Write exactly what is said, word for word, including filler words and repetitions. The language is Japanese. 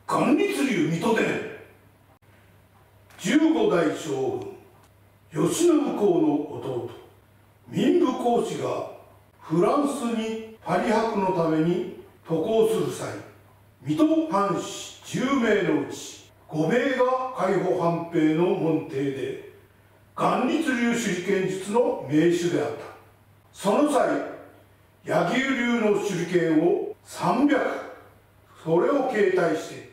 元律流水戸伝じゅうごだい将軍慶喜公の弟民部公子がフランスにパリ博のために渡航する際、水戸藩士じゅうめいのうちごめいが海保藩兵の門弟で元律流手裏剣術の名手であった。その際、柳生流の手裏剣をさんびゃく、それを携帯して